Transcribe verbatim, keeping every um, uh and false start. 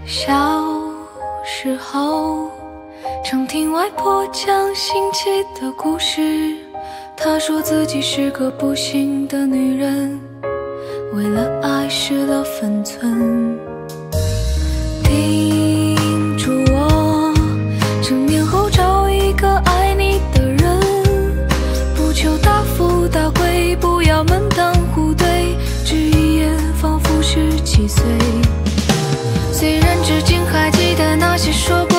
小时候常听外婆讲新奇的故事，她说自己是个不幸的女人，为了爱失了分寸。叮嘱我成年后找一个爱你的人，不求大富大贵，不要门当户对，只一眼仿佛十七岁。虽然至今还记得那些说